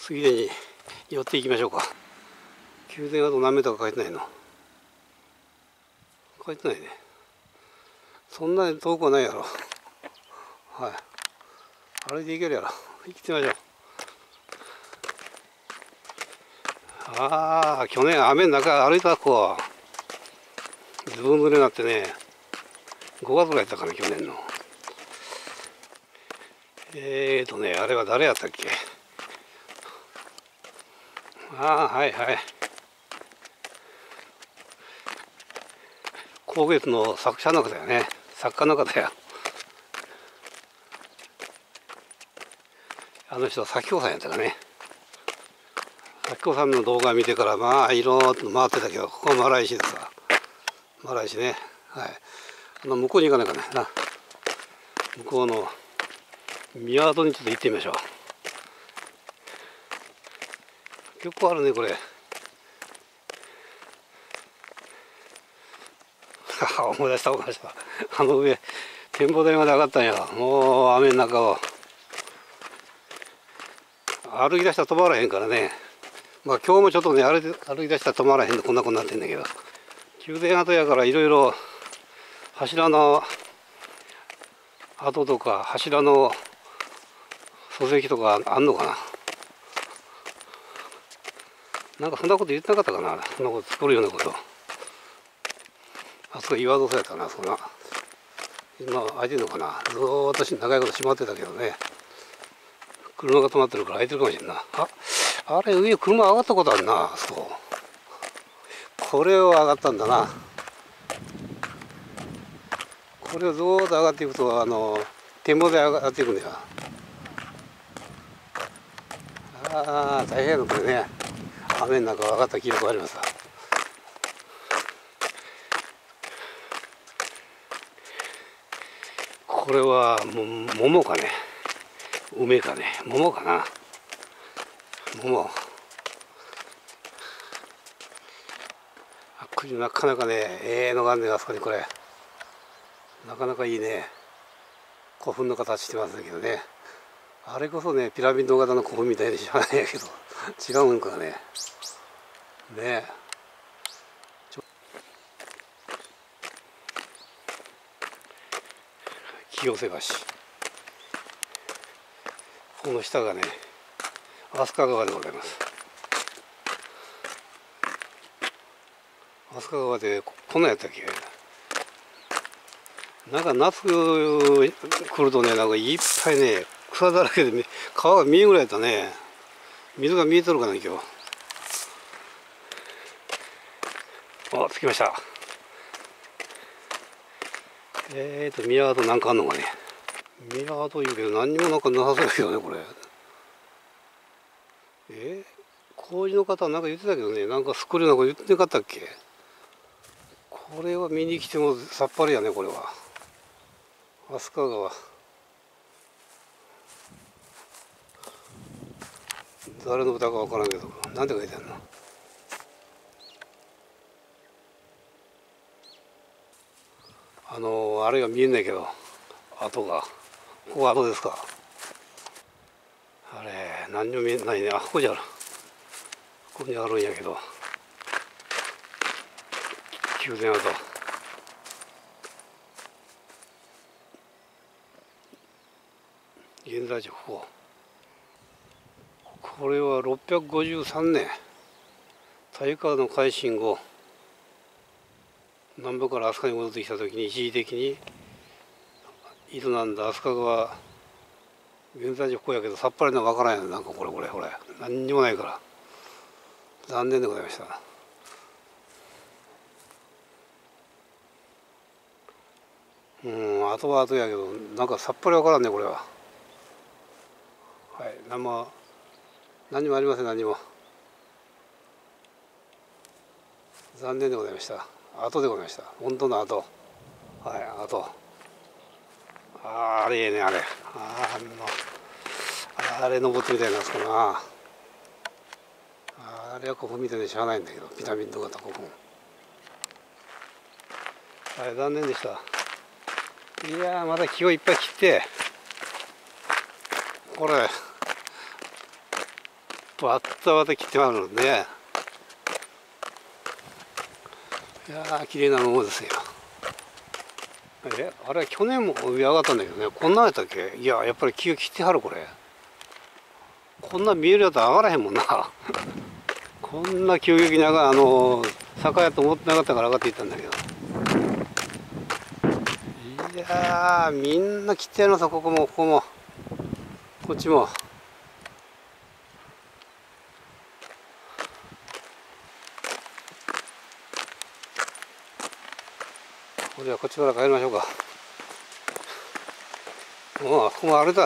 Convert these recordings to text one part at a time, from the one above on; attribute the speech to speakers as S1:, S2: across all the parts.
S1: ついでに寄っていきましょうか。宮殿跡何メートルか書いてないの？書いてないね。そんなに遠くはないやろ。はい、歩いていけるやろ。行ってみましょう。ああ、去年雨の中歩いた子ずぶ濡れになってね、5月ぐらいやったかな、去年の。あれは誰やったっけ。ああ、はいはい、光月の作者の方だよね。作家の方や。あの人は咲子さんやったかね。咲子さんの動画見てからまあいろいろ回ってたけど、ここはマライシですわ。マライシね。はい、向こうに行かないかな。向こうの宮戸にちょっと行ってみましょう。結構あるねこれ。思い出した。あの上展望台まで上がったんや。もう雨の中を歩き出したら止まらへんからね。まあ今日もちょっとね歩き出したら止まらへんの、こんなことになってんだけど、宮殿跡やからいろいろ柱の跡とか柱の礎石とかあんのかな。なんかそんなこと言ってなかったかな。そんなこと作るようなこと。あそこ岩戸そうやったな、あそこな。今開いてるのかな。ずーっと長いこと閉まってたけどね。車が止まってるから開いてるかもしれんな。あれ上車上がったことあるな。そう、これを上がったんだな。これをずーっと上がっていくと展望台上がっていくんだよ。ああ大変だこれね。雨の中上がった記憶があります。これは桃かね、梅かね、桃かな。桃。なかなかね、のがあんねん、あそこにこれ。なかなかいいね。古墳の形してますけどね。あれこそね、ピラミッド型の古墳みたいでしょうがないけど、違うんかね。ね。清瀬橋。この下がね、飛鳥川でございます。飛鳥川でこんなんやったっけ。なんか夏来るとね、なんかいっぱいね、草だらけで川が見えんぐらいやったね。水が見えとるかな今日。あ、着きました。宮跡なんかあんのかね。宮跡言うけど何にもなんかなさそうだけどねこれ。工事の方なんか言ってたけどね、なんか作るようなこと言ってなかったっけ。これは見に来てもさっぱりやねこれは。飛鳥川。誰の歌かわからんけど、なんて書いてあるの。あれが見えないけど、跡が。ここ跡ですか。あれ、何にも見えないね。あ、ここにある。ここにあるんやけど。宮殿跡。現在地、ここ。これは653年。大化の改新後、南部から飛鳥に戻ってきた時に一時的に営んだ飛鳥川。現在地ここやけどさっぱりのわからんやん。なんかこれ何にもないから残念でございました。後は後やけどなんかさっぱりわからんねこれは。はい、何もありません。何にも。残念でございました。後でございました。本当の後。はい、後。あれね、あれ。あれ登ってみたいな、そこな。あれは古墳みたいでしゃあないんだけど、ピラミッド型古墳。はい、残念でした。いやー、また木をいっぱい切って、これ、 バッタバタ切ってあるので、いやー綺麗なものですよ。あれ去年も上上がったんだけどね、こんなんやったっけ。いややっぱり木を切ってはる。これこんな見えるやつ上がらへんもんなこんな急激に坂やと思ってなかったから上がっていったんだけど、いやーみんな切ってやるのさ。ここもここもこっちも。じゃあこっちから帰りましょうか。もうここもあれだ。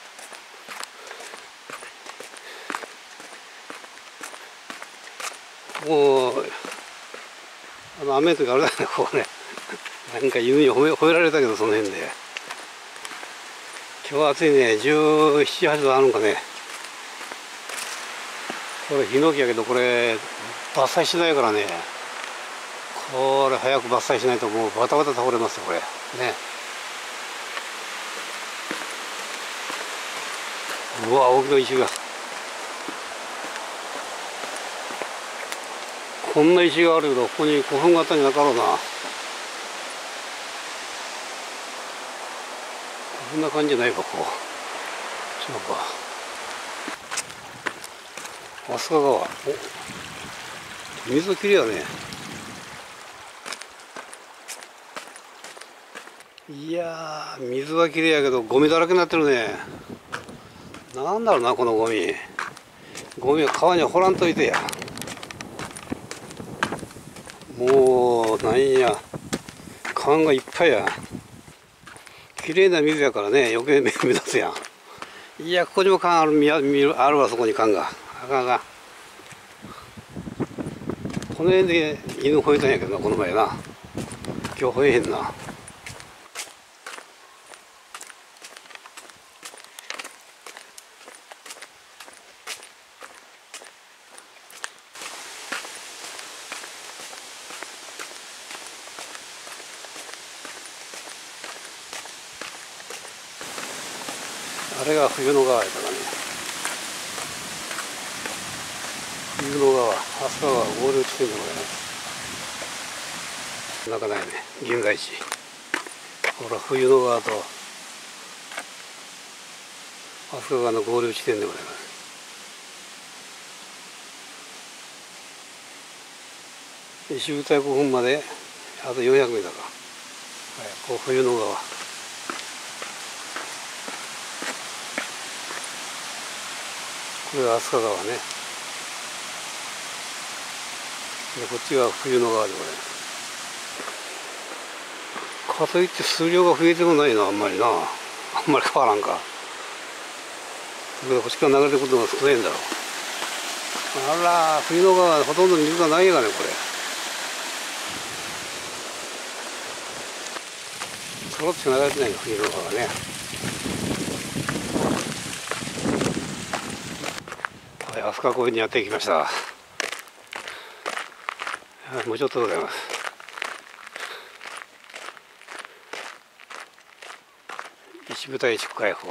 S1: もう雨の時あれだね、ここねなんか夢に褒められたけど、その辺で今日は暑いね。17、18度あるのかね。これヒノキやけど、これ伐採しないからね。これ早く伐採しないともうバタバタ倒れますよこれね。うわ大きな石が、こんな石があるけど、ここに古墳があったんじゃなかろうな。こんな感じじゃないか。ここ違うか。飛鳥川、お水きれいやね。いやー水はきれいやけどゴミだらけになってるね。なんだろうなこのゴミ。ゴミは川には掘らんといてや。もうなんや川がいっぱいや。きれいな水やからね、余計目立つやん。いやここにも川あるわ。そこに川があかんあかん。この辺で犬吠えたんやけどな、この前な。今日吠えへんな。あれが冬の川やからね。冬の川、飛鳥川合流地点でございます。なかないね、現在地。ほら冬の川と飛鳥川の合流地点でございます。石舞台古墳まであと400メートルか。はい、こう冬の川。これが飛鳥川ね。でこっちが冬の川でございます。かといって数量が増えてもないな、あんまりな。あんまり変わらんか。だけどこっちから流れてくるのが少ないんだろう。あら冬の川ほとんど水がないやがねこれ。そろって流れてないよ冬の川がね。はい、飛鳥公園にやってきました。もうちょっとでございます。石舞台地区開放。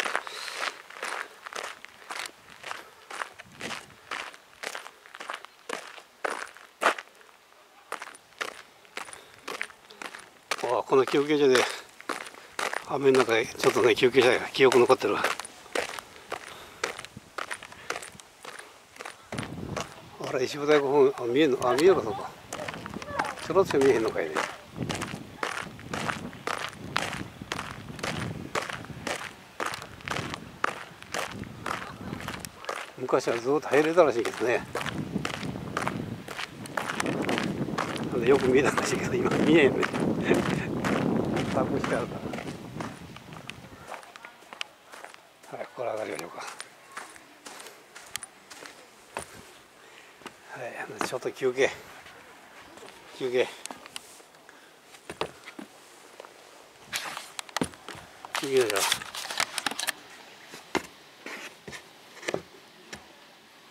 S1: この休憩所で雨の中でちょっとね休憩した記憶残ってるわ。あれ石舞台古墳見えんの。見えるかそうか。ちょろっとしか見えへんのかいね。昔はずっと入れたらしいけどね。よく見えたらしいけど今見えへんね。隠してあるから。はい、ここから上がりましょうか。はい、ちょっと休憩休憩だよ。